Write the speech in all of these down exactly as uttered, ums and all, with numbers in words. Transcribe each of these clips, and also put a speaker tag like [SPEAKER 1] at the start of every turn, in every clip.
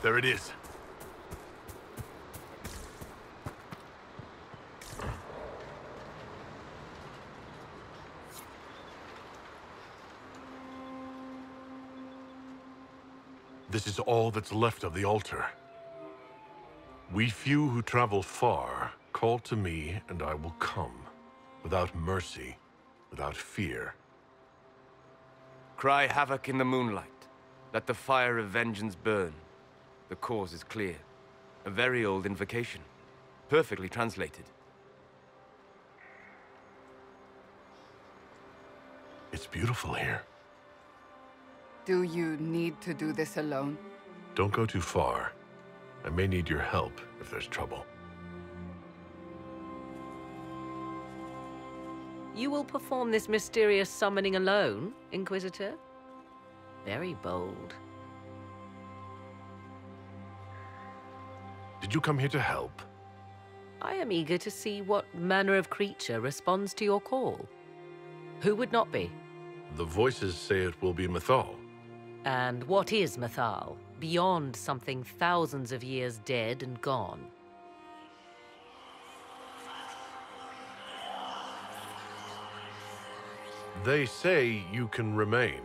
[SPEAKER 1] There it is. This is all that's left of the altar. We few who travel far, call to me, and I will come. Without mercy, without fear.
[SPEAKER 2] Cry havoc in the moonlight. Let the fire of vengeance burn. The cause is clear. A very old invocation. Perfectly translated.
[SPEAKER 1] It's beautiful here.
[SPEAKER 3] Do you need to do this alone?
[SPEAKER 1] Don't go too far. I may need your help if there's trouble.
[SPEAKER 4] You will perform this mysterious summoning alone, Inquisitor? Very bold.
[SPEAKER 1] Did you come here to help?
[SPEAKER 4] I am eager to see what manner of creature responds to your call. Who would not be?
[SPEAKER 1] The voices say it will be Mythal.
[SPEAKER 4] And what is Mythal, beyond something thousands of years dead and gone?
[SPEAKER 1] They say you can remain.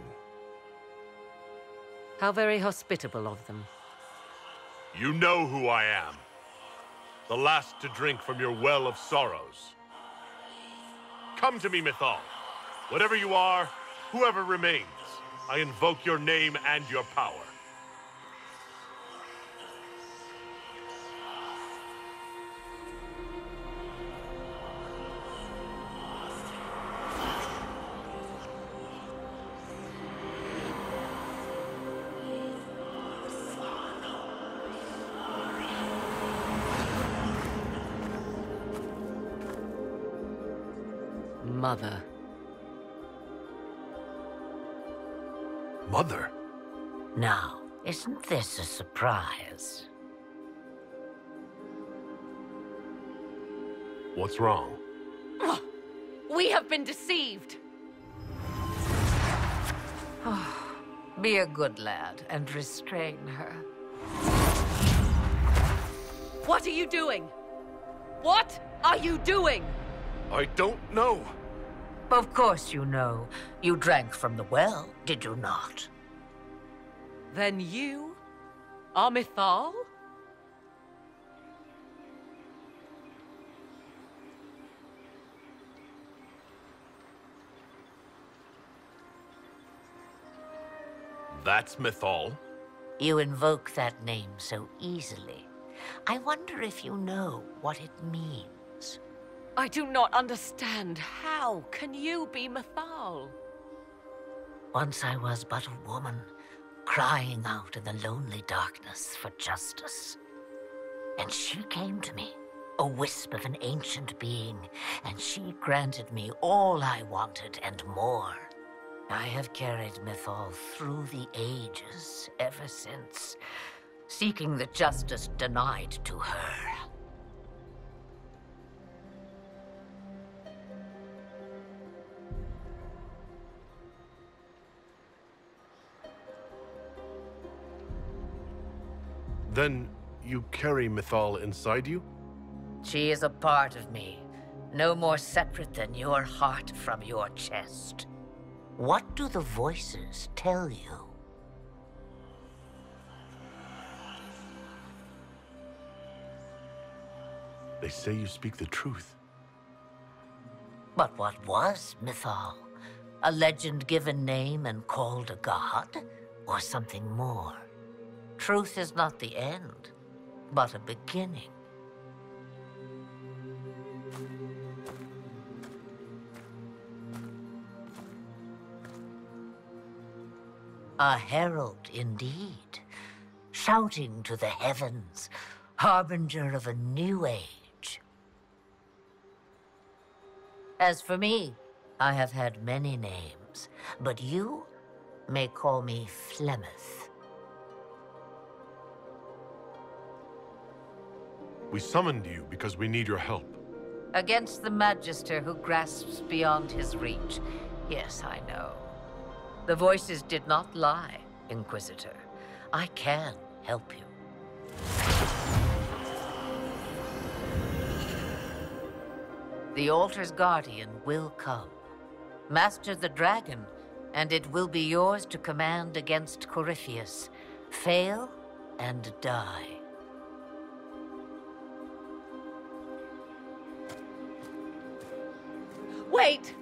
[SPEAKER 4] How very hospitable of them.
[SPEAKER 1] You know who I am. The last to drink from your well of sorrows. Come to me, Mythal. Whatever you are, whoever remains, I invoke your name and your power.
[SPEAKER 4] Mother.
[SPEAKER 1] Mother?
[SPEAKER 5] Now, isn't this a surprise?
[SPEAKER 1] What's wrong?
[SPEAKER 4] We have been deceived!
[SPEAKER 5] Be a good lad and restrain her.
[SPEAKER 4] What are you doing? What are you doing?
[SPEAKER 1] I don't know.
[SPEAKER 5] Of course you know. You drank from the well, did you not?
[SPEAKER 4] Then you are Mythal?
[SPEAKER 1] That's Mythal?
[SPEAKER 5] You invoke that name so easily. I wonder if you know what it means.
[SPEAKER 4] I do not understand. How can you be Mythal?
[SPEAKER 5] Once I was but a woman, crying out in the lonely darkness for justice. And she came to me, a wisp of an ancient being, and she granted me all I wanted and more. I have carried Mythal through the ages ever since, seeking the justice denied to her.
[SPEAKER 1] Then you carry Mythal inside you?
[SPEAKER 5] She is a part of me, no more separate than your heart from your chest. What do the voices tell you?
[SPEAKER 1] They say you speak the truth.
[SPEAKER 5] But what was Mythal? A legend given name and called a god? Or something more? Truth is not the end, but a beginning. A herald indeed, shouting to the heavens, harbinger of a new age. As for me, I have had many names, but you may call me Flemeth.
[SPEAKER 1] We summoned you because we need your help.
[SPEAKER 5] Against the Magister who grasps beyond his reach. Yes, I know. The voices did not lie, Inquisitor. I can help you. The altar's guardian will come. Master the dragon, and it will be yours to command against Corypheus. Fail and die.
[SPEAKER 4] Wait!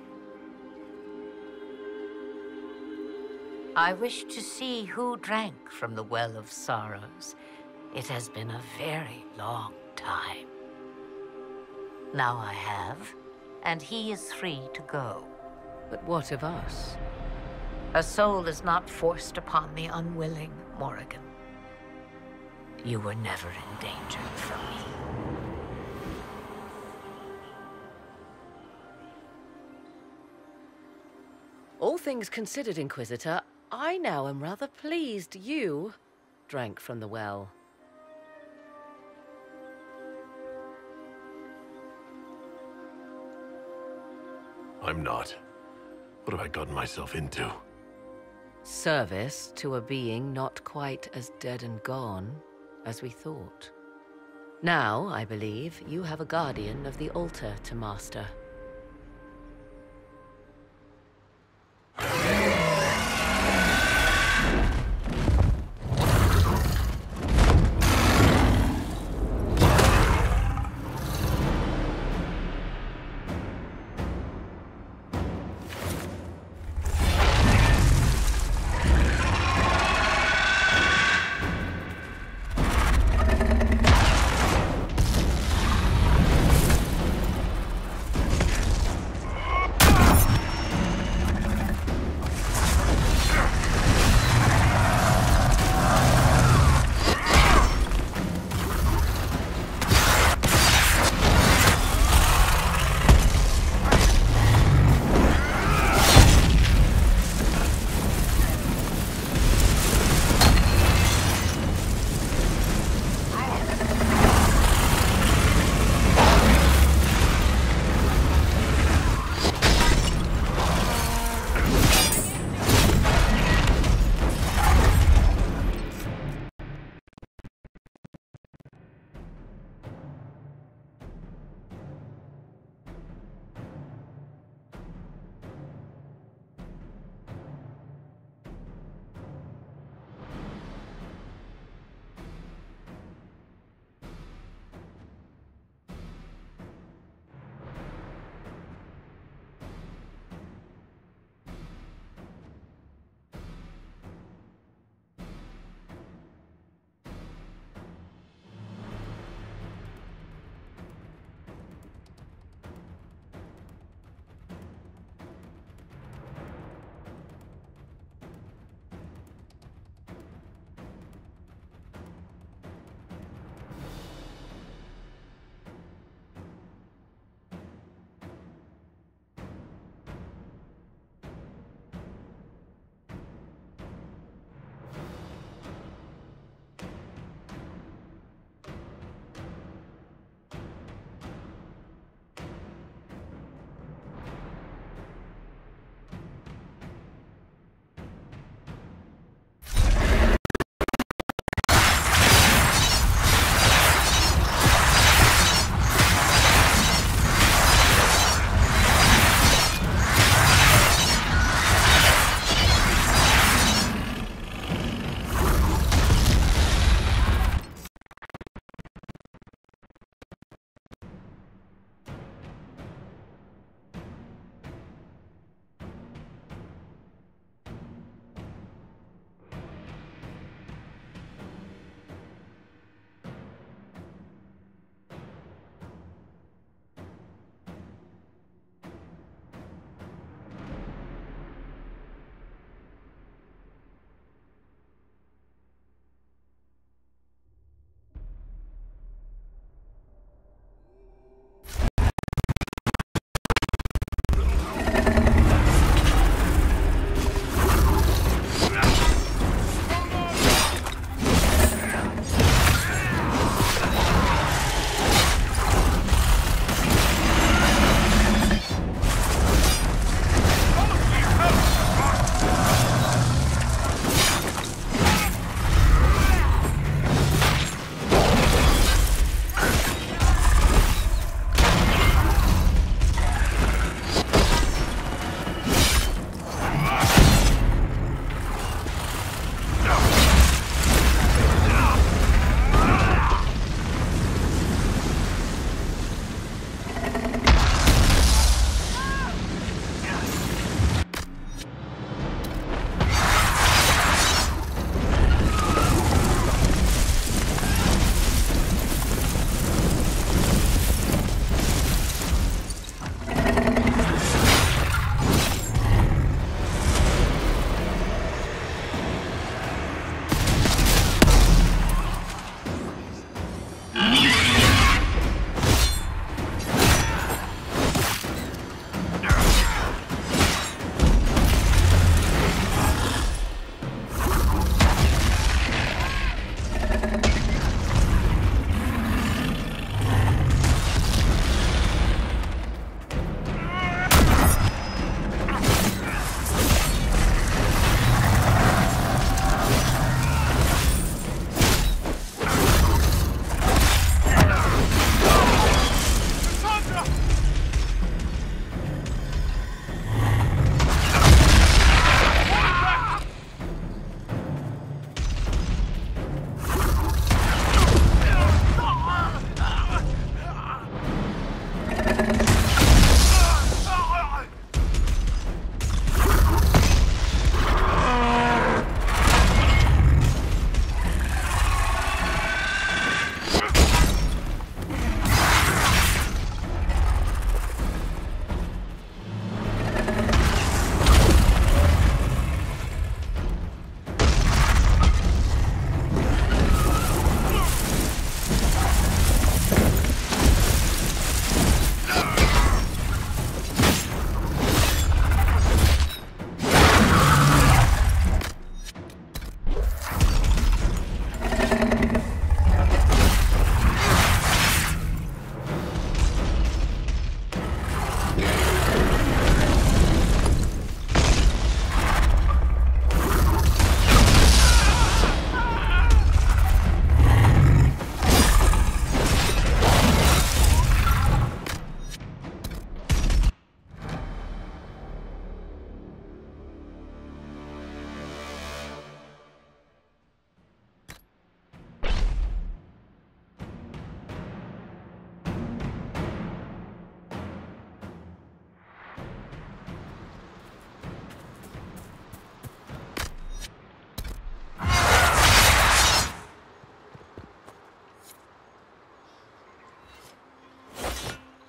[SPEAKER 5] I wish to see who drank from the Well of Sorrows. It has been a very long time. Now I have, and he is free to go.
[SPEAKER 4] But what of us?
[SPEAKER 5] A soul is not forced upon the unwilling, Morrigan. You were never in danger from me.
[SPEAKER 4] All things considered, Inquisitor, I now am rather pleased you drank from the well.
[SPEAKER 1] I'm not. What have I gotten myself into?
[SPEAKER 4] Service to a being not quite as dead and gone as we thought. Now, I believe, you have a guardian of the altar to master.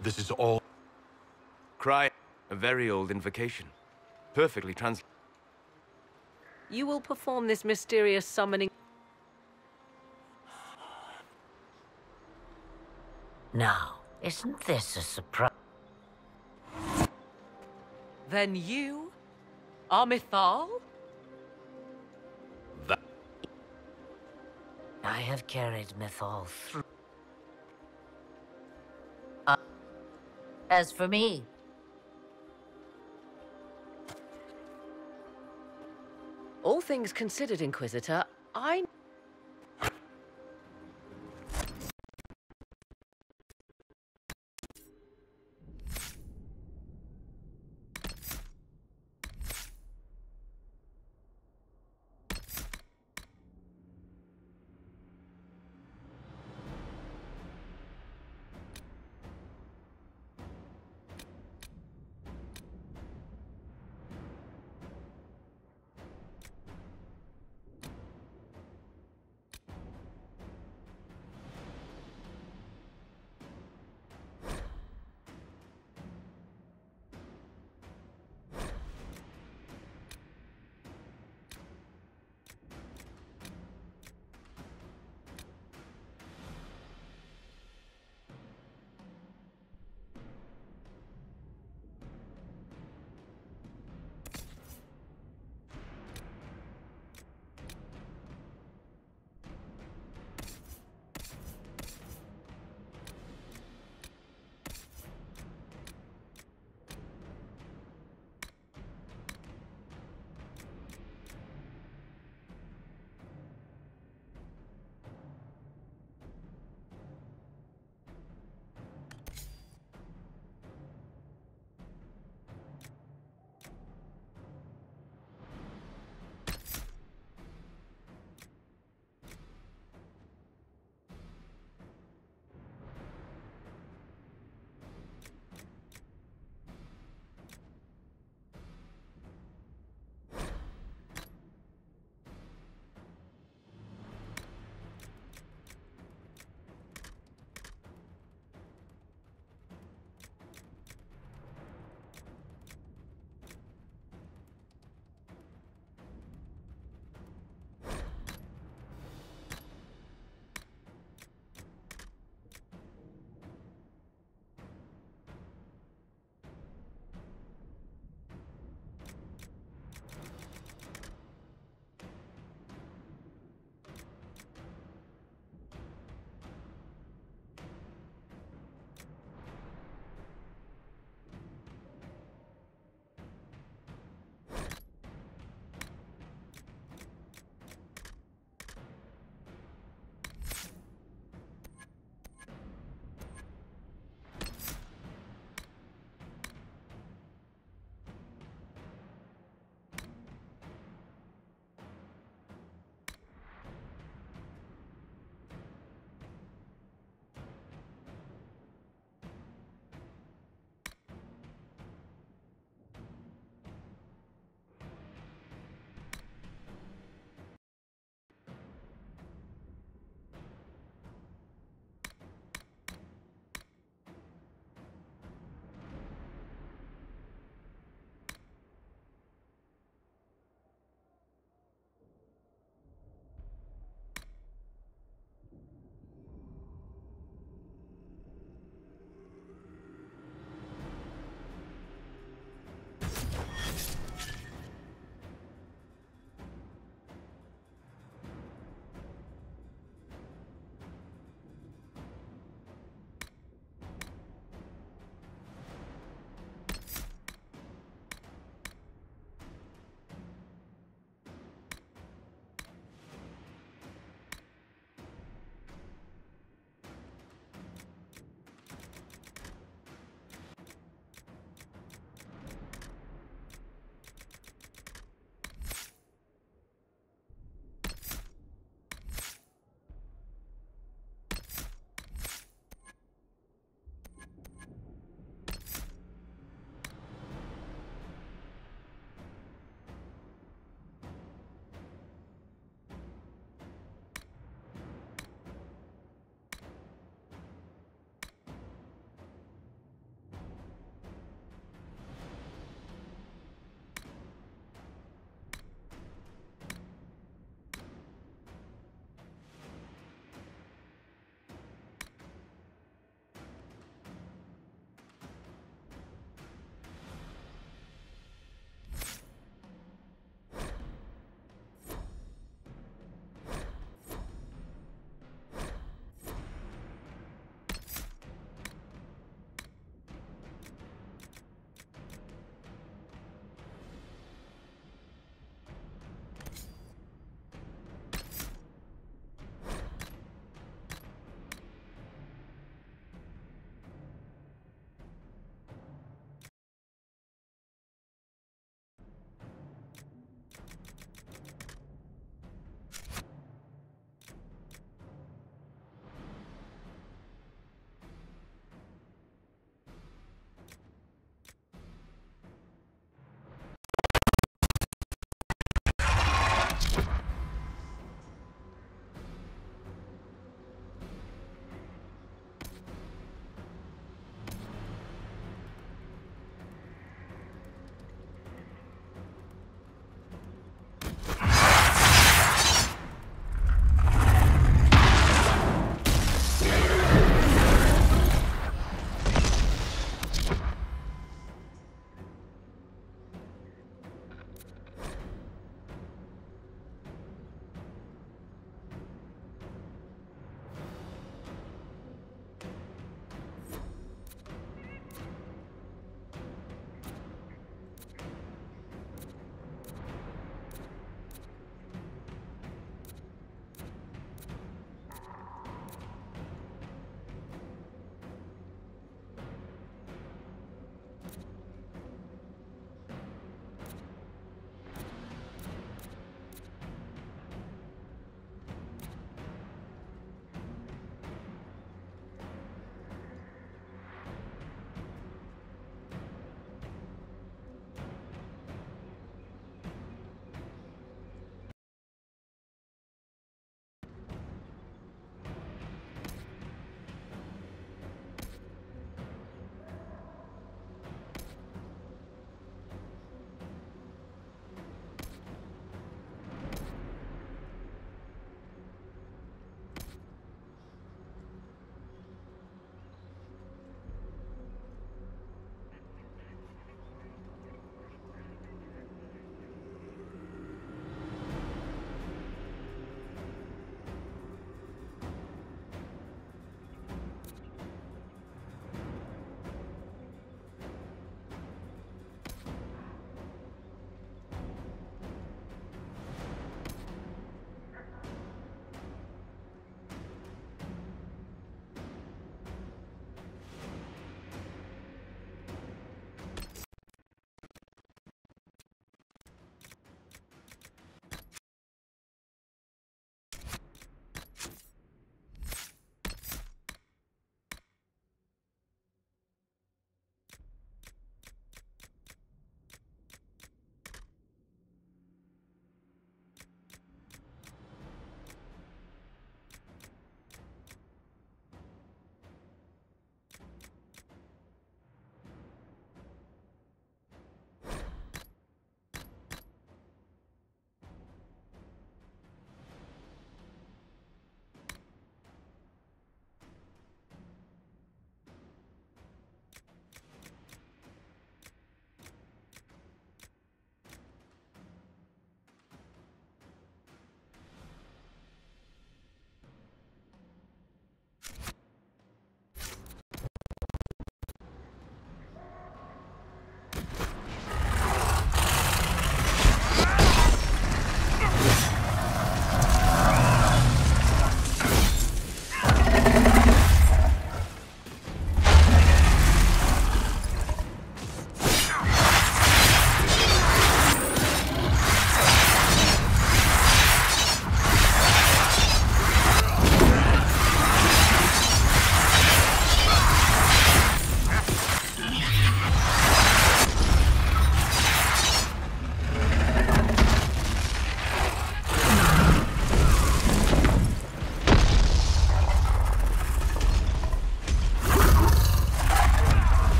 [SPEAKER 1] This is all...
[SPEAKER 2] Cry, a very old invocation. Perfectly trans...
[SPEAKER 4] You will perform this mysterious summoning.
[SPEAKER 5] Now, isn't this a surprise?
[SPEAKER 4] Then you are Mythal?
[SPEAKER 1] that...
[SPEAKER 5] I have carried Mythal through. Uh, as for me,
[SPEAKER 4] All things considered, Inquisitor, I...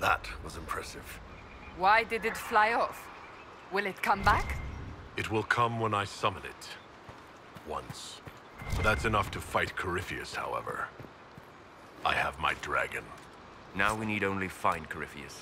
[SPEAKER 1] That was impressive.
[SPEAKER 3] Why did it fly off? Will it come back?
[SPEAKER 1] It will come when I summon it. Once. That's enough to fight Corypheus, however. I have my dragon.
[SPEAKER 2] Now we need only find Corypheus.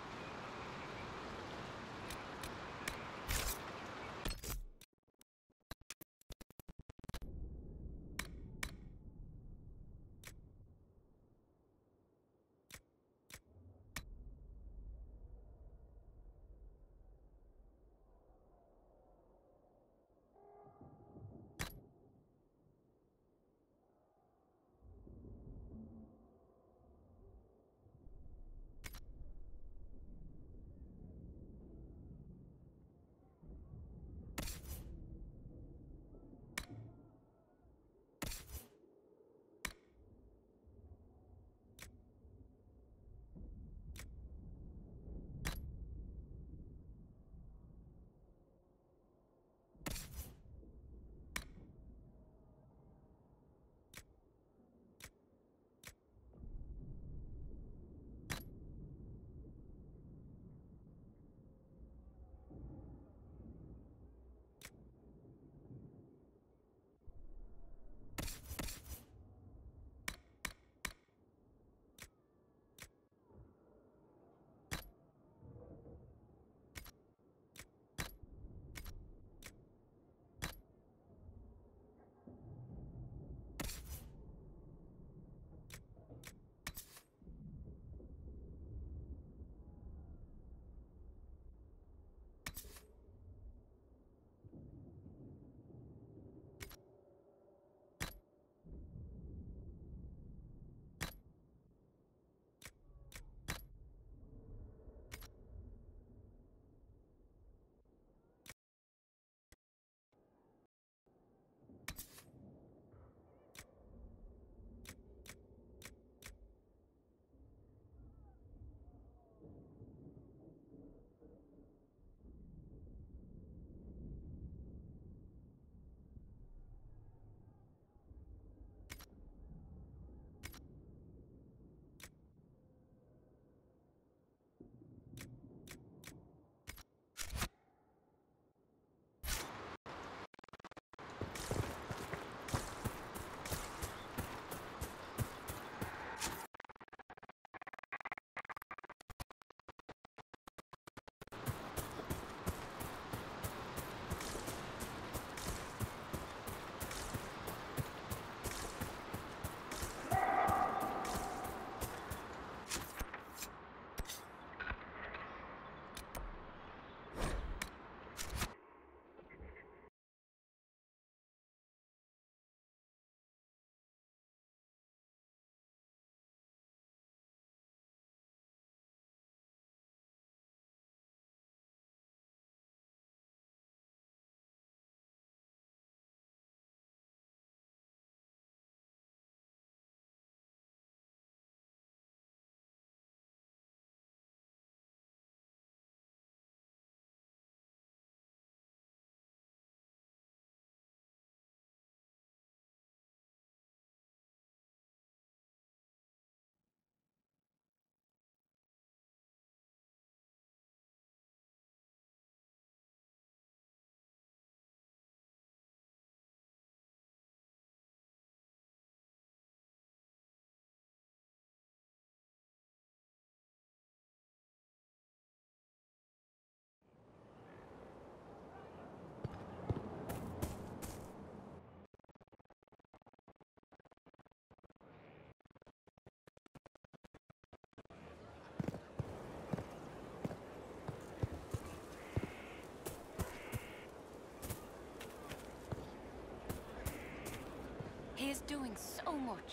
[SPEAKER 6] He is doing so much.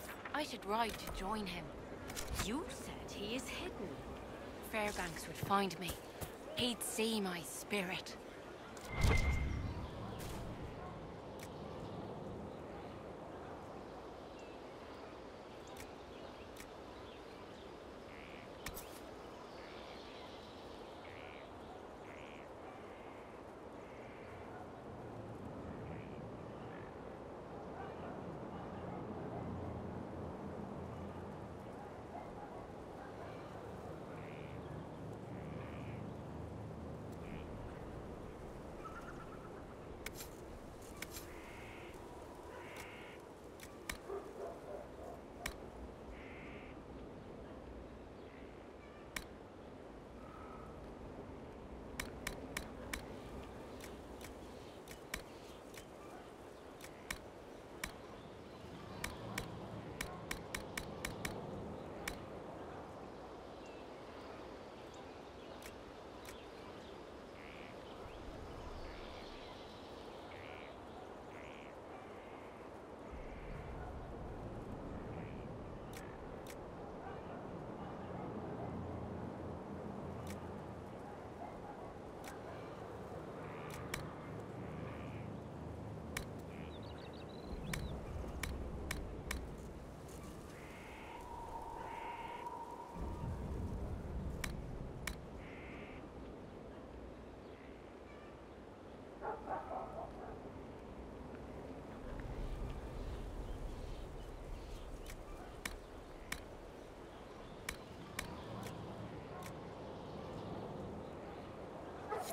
[SPEAKER 6] I should ride to join him. You said he is hidden. Fairbanks would find me. He'd see my spirit.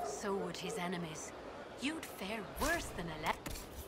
[SPEAKER 6] So would his enemies. You'd fare worse than a le-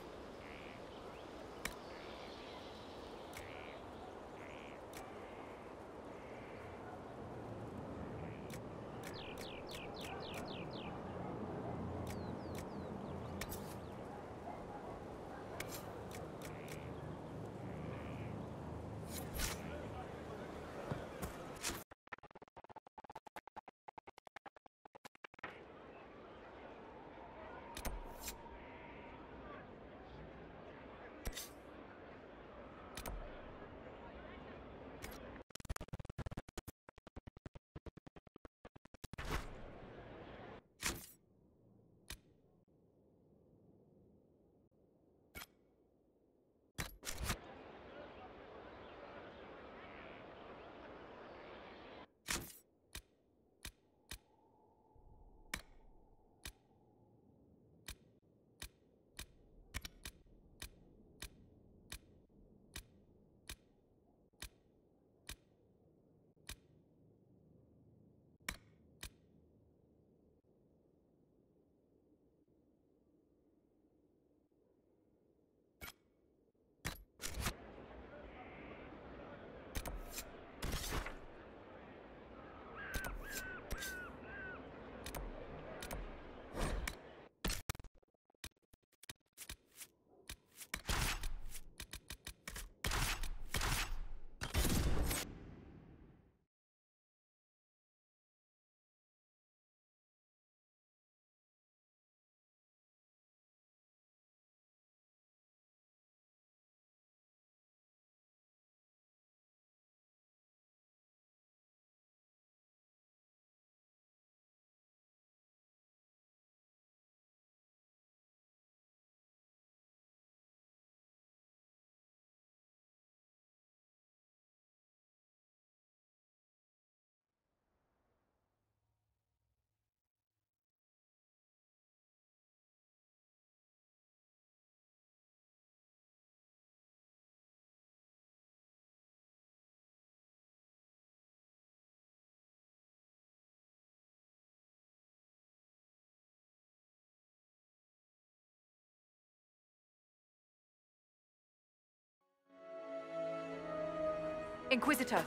[SPEAKER 3] Inquisitor.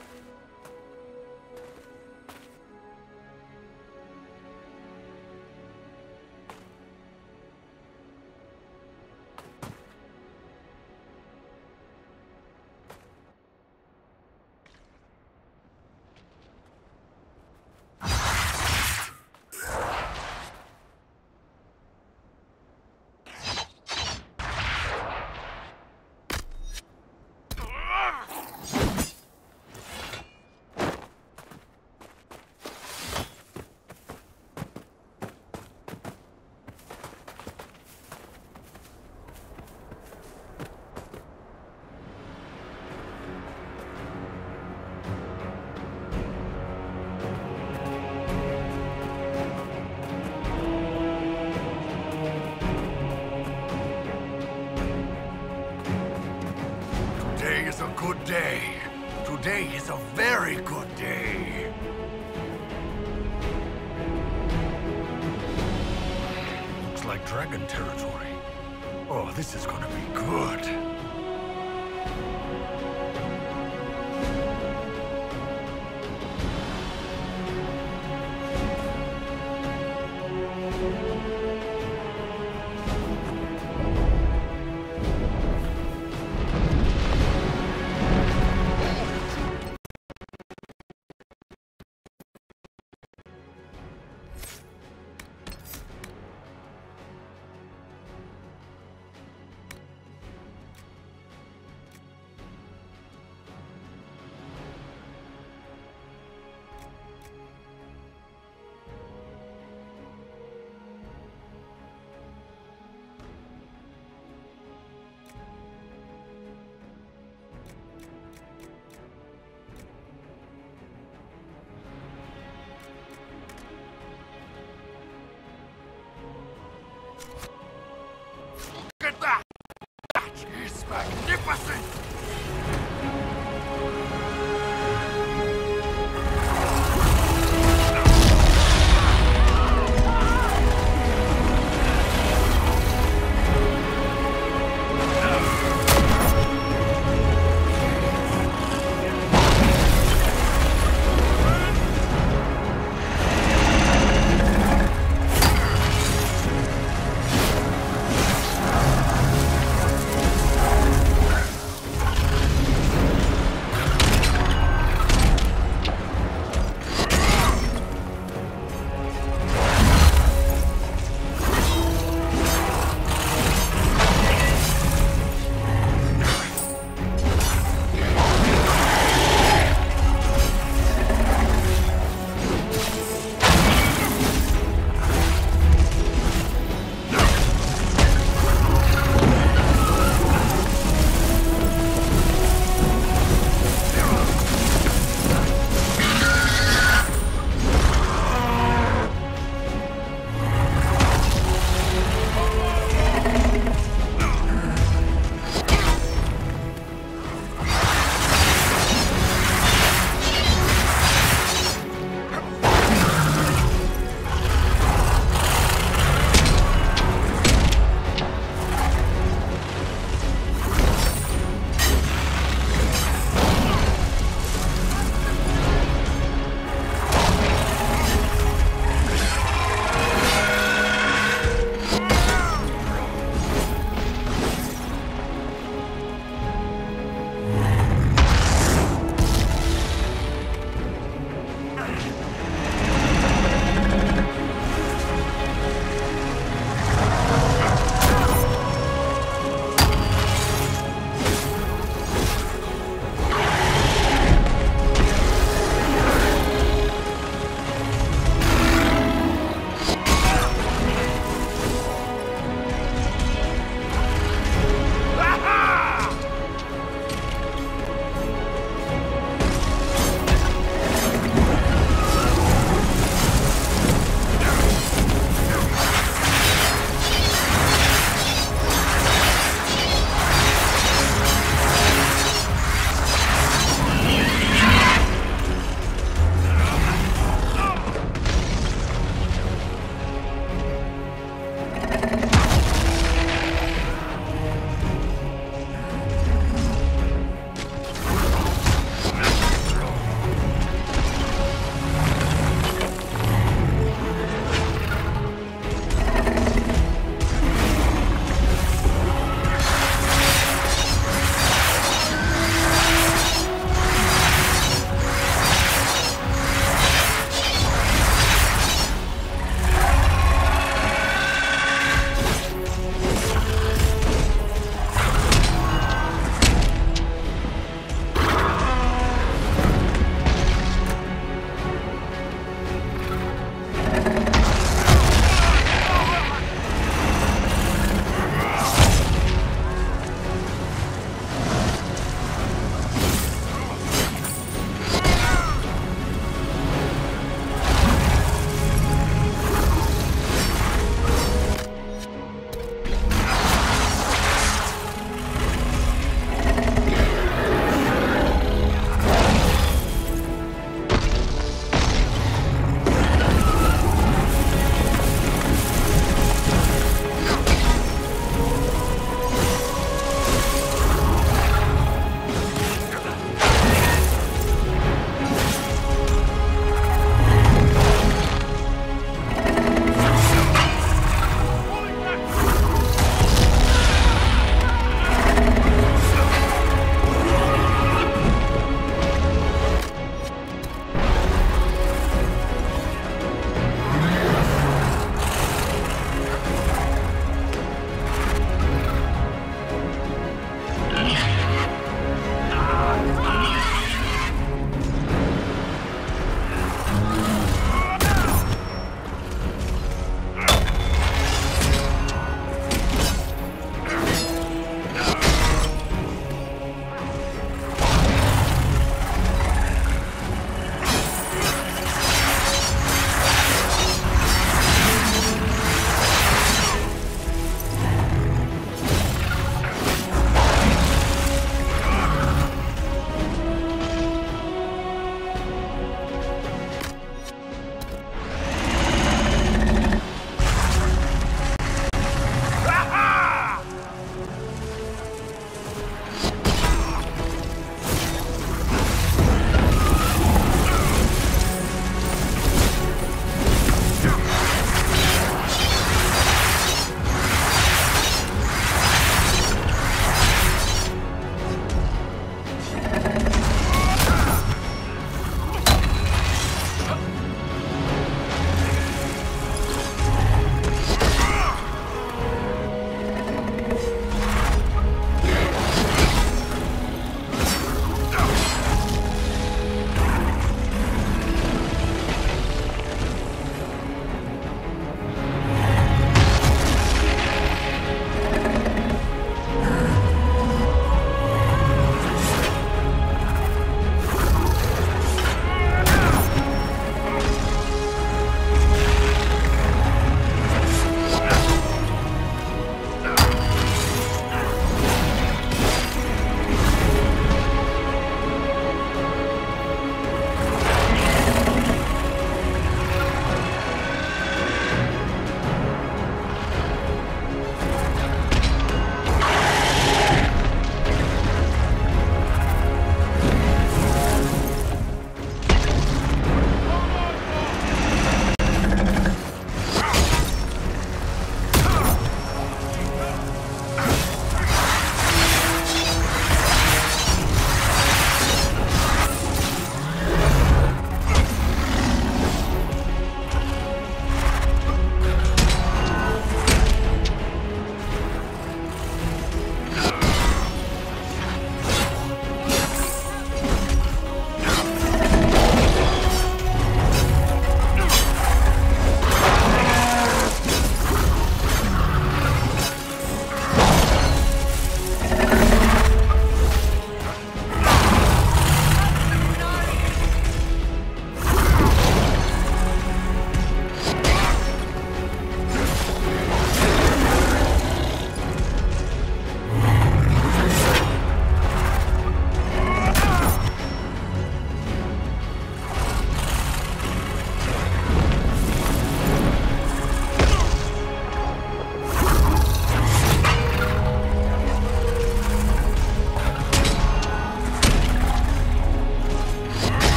[SPEAKER 7] Today is a good day. Today is a very good day. Looks like dragon territory. Oh, this is gonna be good. Look at that! That is magnificent!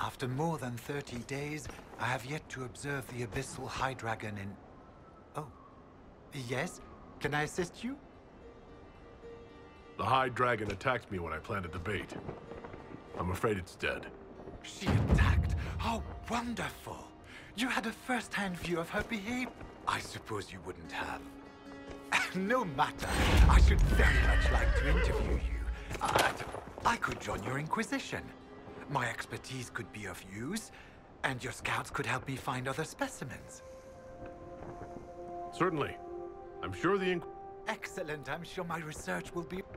[SPEAKER 8] After more than thirty days, I have yet to observe the Abyssal High Dragon in... Oh. Yes? Can I assist you?
[SPEAKER 1] The High Dragon attacked me when I planted the bait. I'm afraid it's dead.
[SPEAKER 8] She attacked? How wonderful! You had a first-hand view of her behavior. I suppose you wouldn't have. No matter. I should very much like to interview you. I, I could join your Inquisition. My expertise could be of use, and your scouts could help me find other specimens.
[SPEAKER 1] Certainly. I'm sure the Inq...
[SPEAKER 8] Excellent. I'm sure my research will be...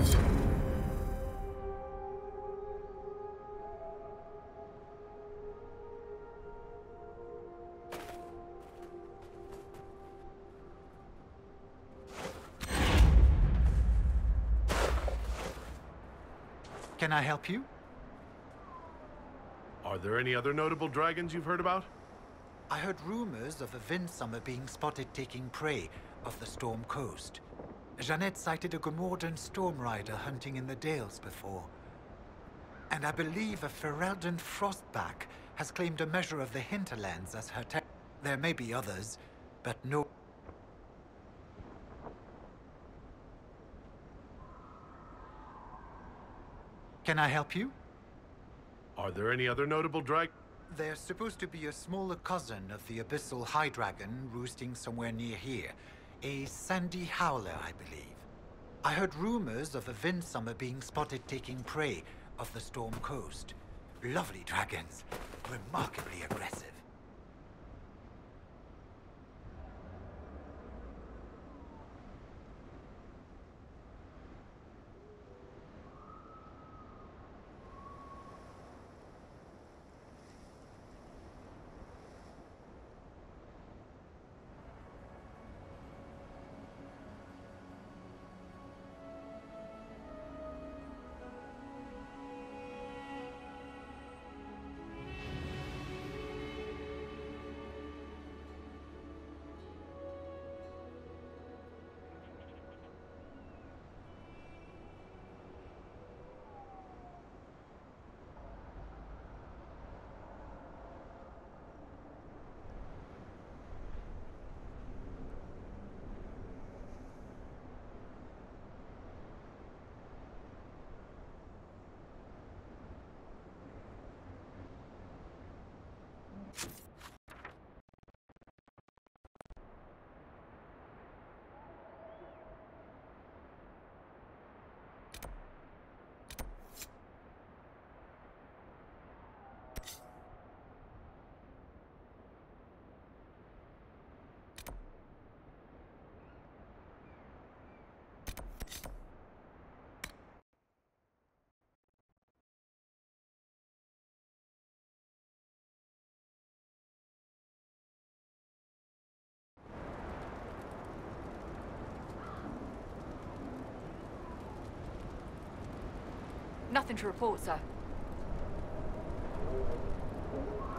[SPEAKER 8] Can I help you?
[SPEAKER 1] Are there any other notable dragons you've heard about?
[SPEAKER 8] I heard rumors of a Vindsummer being spotted taking prey off the Storm Coast. Jeanette cited a Gomordan storm rider hunting in the Dales before. And I believe a Ferelden Frostback has claimed a measure of the hinterlands as her ter- There may be others, but no... Can I help you?
[SPEAKER 1] Are there any other notable drag...
[SPEAKER 8] There's supposed to be a smaller cousin of the Abyssal High Dragon roosting somewhere near here. A Sandy Howler, I believe. I heard rumors of a Vindsummer being spotted taking prey off the Storm Coast. Lovely dragons. Remarkably aggressive.
[SPEAKER 3] Nothing to report, sir.